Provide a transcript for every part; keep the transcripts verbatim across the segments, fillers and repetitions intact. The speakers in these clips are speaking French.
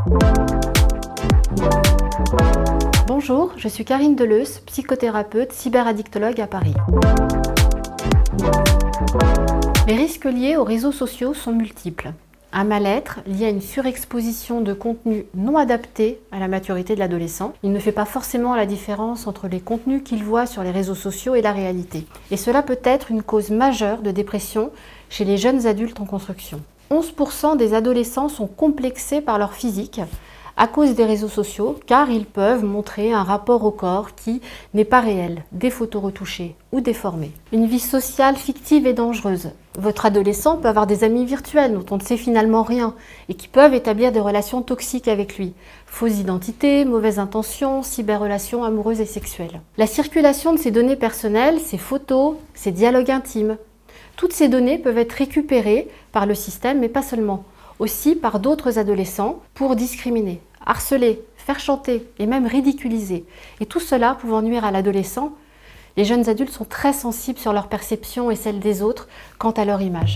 Bonjour, je suis Karine Deleuze, psychothérapeute, cyberaddictologue à Paris. Les risques liés aux réseaux sociaux sont multiples. Un mal-être lié à une surexposition de contenus non adaptés à la maturité de l'adolescent. Il ne fait pas forcément la différence entre les contenus qu'il voit sur les réseaux sociaux et la réalité. Et cela peut être une cause majeure de dépression chez les jeunes adultes en construction. onze pour cent des adolescents sont complexés par leur physique à cause des réseaux sociaux, car ils peuvent montrer un rapport au corps qui n'est pas réel, des photos retouchées ou déformées. Une vie sociale fictive et dangereuse. Votre adolescent peut avoir des amis virtuels dont on ne sait finalement rien et qui peuvent établir des relations toxiques avec lui. Fausses identités, mauvaises intentions, cyberrelations amoureuses et sexuelles. La circulation de ces données personnelles, ces photos, ces dialogues intimes, toutes ces données peuvent être récupérées par le système, mais pas seulement. Aussi par d'autres adolescents pour discriminer, harceler, faire chanter et même ridiculiser. Et tout cela pouvant nuire à l'adolescent, les jeunes adultes sont très sensibles sur leur perception et celle des autres quant à leur image.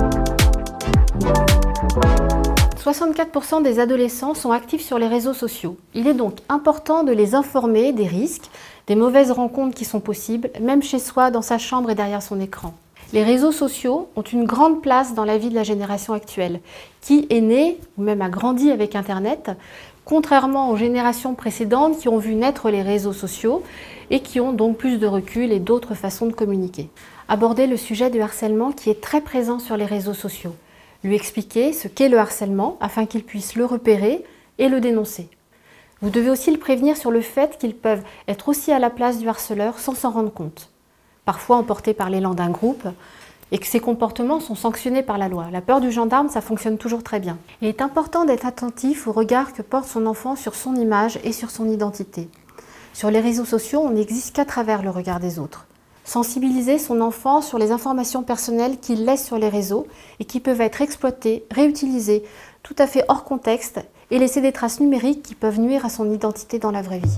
soixante-quatre pour cent des adolescents sont actifs sur les réseaux sociaux. Il est donc important de les informer des risques, des mauvaises rencontres qui sont possibles, même chez soi, dans sa chambre et derrière son écran. Les réseaux sociaux ont une grande place dans la vie de la génération actuelle, qui est née ou même a grandi avec Internet, contrairement aux générations précédentes qui ont vu naître les réseaux sociaux et qui ont donc plus de recul et d'autres façons de communiquer. Aborder le sujet du harcèlement qui est très présent sur les réseaux sociaux. Lui expliquer ce qu'est le harcèlement afin qu'il puisse le repérer et le dénoncer. Vous devez aussi le prévenir sur le fait qu'ils peuvent être aussi à la place du harceleur sans s'en rendre compte. Parfois emportés par l'élan d'un groupe, et que ces comportements sont sanctionnés par la loi. La peur du gendarme, ça fonctionne toujours très bien. Il est important d'être attentif au regard que porte son enfant sur son image et sur son identité. Sur les réseaux sociaux, on n'existe qu'à travers le regard des autres. Sensibiliser son enfant sur les informations personnelles qu'il laisse sur les réseaux et qui peuvent être exploitées, réutilisées, tout à fait hors contexte, et laisser des traces numériques qui peuvent nuire à son identité dans la vraie vie.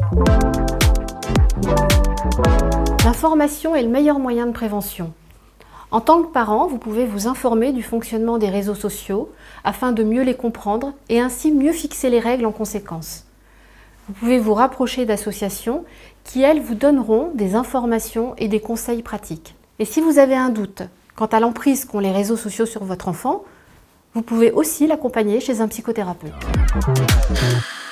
L'information est le meilleur moyen de prévention. En tant que parent, vous pouvez vous informer du fonctionnement des réseaux sociaux afin de mieux les comprendre et ainsi mieux fixer les règles en conséquence. Vous pouvez vous rapprocher d'associations qui, elles, vous donneront des informations et des conseils pratiques. Et si vous avez un doute quant à l'emprise qu'ont les réseaux sociaux sur votre enfant, vous pouvez aussi l'accompagner chez un psychothérapeute.